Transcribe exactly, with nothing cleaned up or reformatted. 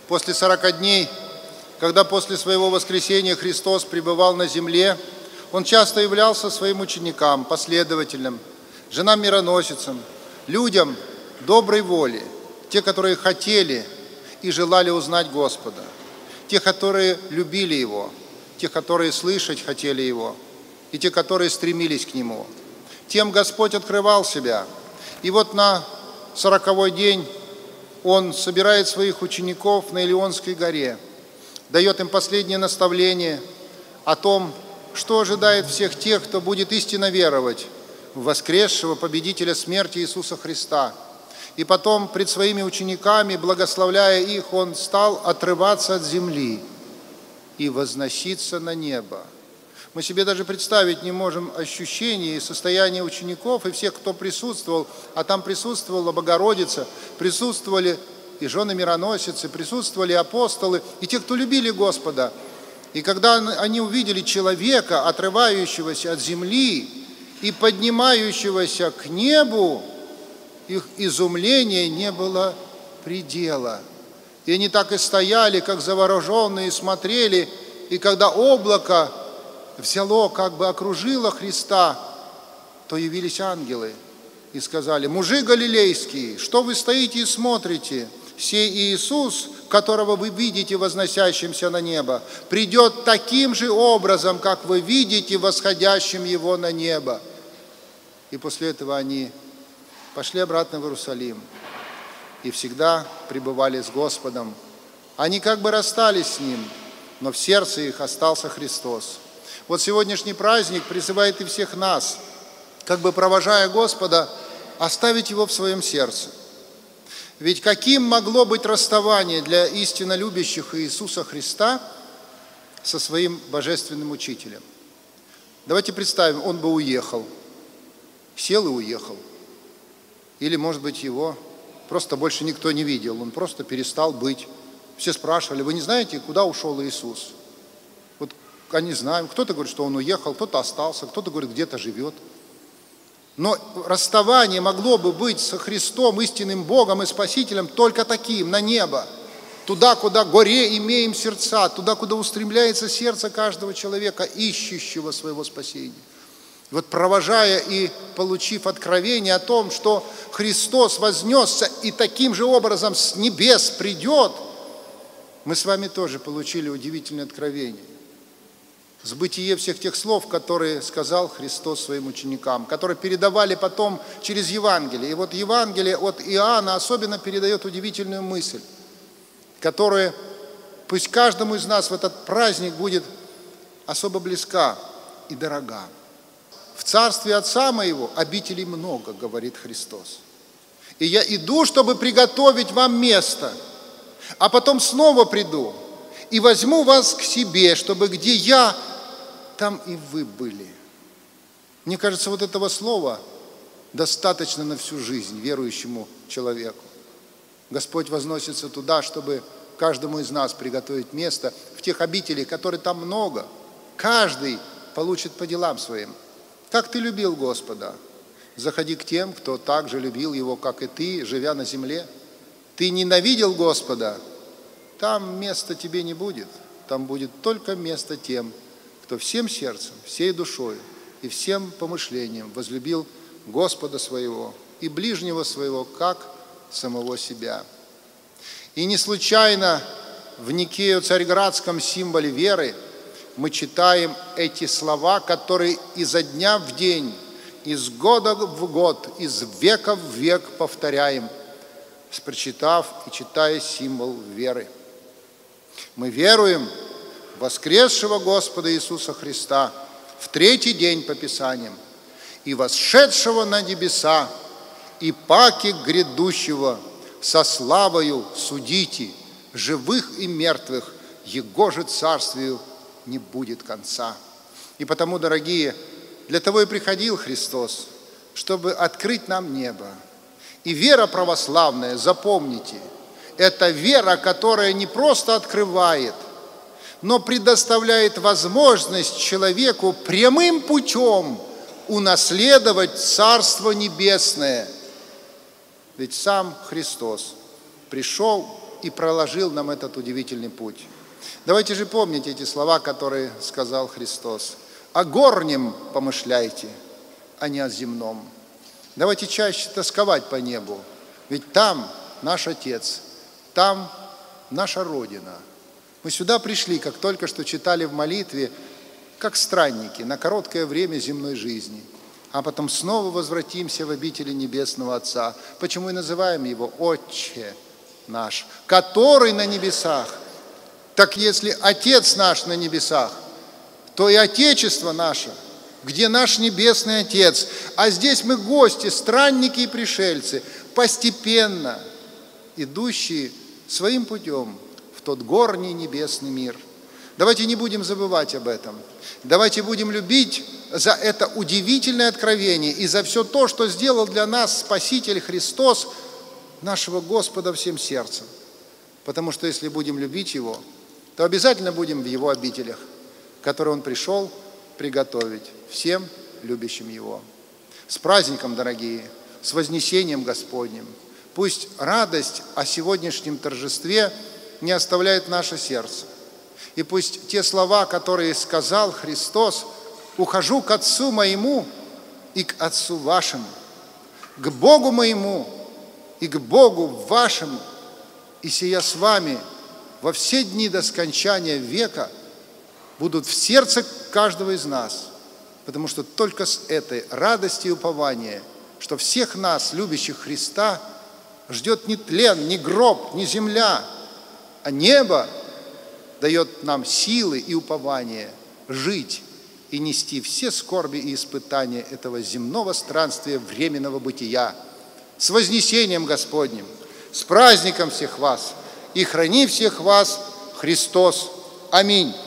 После сорока дней, когда после своего воскресения Христос пребывал на земле, Он часто являлся своим ученикам, последователям, женам-мироносицам, людям доброй воли, те, которые хотели и желали узнать Господа, те, которые любили Его, те, которые слышать хотели Его, и те, которые стремились к Нему. Тем Господь открывал себя. И вот на сороковой день Он собирает своих учеников на Илионской горе, дает им последнее наставление о том, что ожидает всех тех, кто будет истинно веровать в воскресшего победителя смерти Иисуса Христа. И потом пред своими учениками, благословляя их, Он стал отрываться от земли и возноситься на небо. Мы себе даже представить не можем ощущение и состояние учеников и всех, кто присутствовал, а там присутствовала Богородица, присутствовали и жены мироносицы, присутствовали апостолы, и те, кто любили Господа. И когда они увидели человека, отрывающегося от земли и поднимающегося к небу, их изумления не было предела. И они так и стояли, как завороженные, смотрели, и когда облако взяло, как бы окружило Христа, то явились ангелы и сказали: «Мужи галилейские, что вы стоите и смотрите? Сей Иисус, которого вы видите возносящимся на небо, придет таким же образом, как вы видите восходящим Его на небо». И после этого они пошли обратно в Иерусалим и всегда пребывали с Господом. Они как бы расстались с Ним, но в сердце их остался Христос. Вот сегодняшний праздник призывает и всех нас, как бы провожая Господа, оставить Его в своем сердце. Ведь каким могло быть расставание для истинно любящих Иисуса Христа со своим божественным учителем? Давайте представим, Он бы уехал, сел и уехал. Или, может быть, Его просто больше никто не видел, Он просто перестал быть. Все спрашивали: вы не знаете, куда ушел Иисус? Вот они знаем. Кто-то говорит, что Он уехал, кто-то остался, кто-то говорит, где-то живет. Но расставание могло бы быть со Христом, истинным Богом и Спасителем, только таким, на небо. Туда, куда горе имеем сердца, туда, куда устремляется сердце каждого человека, ищущего своего спасения. И вот провожая и получив откровение о том, что Христос вознесся и таким же образом с небес придет, мы с вами тоже получили удивительное откровение. Сбытие всех тех слов, которые сказал Христос своим ученикам, которые передавали потом через Евангелие. И вот Евангелие от Иоанна особенно передает удивительную мысль, которая пусть каждому из нас в этот праздник будет особо близка и дорога. В царстве Отца моего обителей много, говорит Христос. И я иду, чтобы приготовить вам место, а потом снова приду и возьму вас к себе, чтобы где я, там и вы были. Мне кажется, вот этого слова достаточно на всю жизнь верующему человеку. Господь возносится туда, чтобы каждому из нас приготовить место в тех обителях, которые там много. Каждый получит по делам своим. Как ты любил Господа? Заходи к тем, кто так же любил Его, как и ты, живя на земле. Ты ненавидел Господа? Там места тебе не будет. Там будет только место тем, кто всем сердцем, всей душой и всем помышлением возлюбил Господа своего и ближнего своего, как самого себя. И не случайно в Никео-Царьградском символе веры мы читаем эти слова, которые изо дня в день, из года в год, из века в век повторяем, прочитав и читая символ веры. Мы веруем в воскресшего Господа Иисуса Христа в третий день по Писаниям и восшедшего на небеса, и паки грядущего со славою судите живых и мертвых, Его же царствию не будет конца. И потому, дорогие, для того и приходил Христос, чтобы открыть нам небо. И вера православная, запомните, это вера, которая не просто открывает, но предоставляет возможность человеку прямым путем унаследовать Царство Небесное. Ведь сам Христос пришел и проложил нам этот удивительный путь. Давайте же помнить эти слова, которые сказал Христос. О горнем помышляйте, а не о земном. Давайте чаще тосковать по небу, ведь там наш Отец, там наша Родина. Мы сюда пришли, как только что читали в молитве, как странники на короткое время земной жизни, а потом снова возвратимся в обители Небесного Отца. Почему и называем Его Отче наш, который на небесах. Так если Отец наш на небесах, то и Отечество наше, где наш Небесный Отец. А здесь мы гости, странники и пришельцы, постепенно идущие своим путем в тот горний небесный мир. Давайте не будем забывать об этом. Давайте будем любить за это удивительное откровение и за все то, что сделал для нас Спаситель Христос, нашего Господа, всем сердцем. Потому что если будем любить Его, то обязательно будем в Его обителях, которые Он пришел приготовить всем любящим Его. С праздником, дорогие, с вознесением Господним. Пусть радость о сегодняшнем торжестве не оставляет наше сердце. И пусть те слова, которые сказал Христос: «Ухожу к Отцу моему и к Отцу вашему, к Богу моему и к Богу вашему, и сия с вами во все дни до скончания века», будут в сердце каждого из нас, потому что только с этой радости и упования, что всех нас, любящих Христа, ждет не тлен, не гроб, не земля, а небо дает нам силы и упование жить и нести все скорби и испытания этого земного странствия временного бытия. С вознесением Господним, с праздником всех вас, и храни всех вас Христос. Аминь.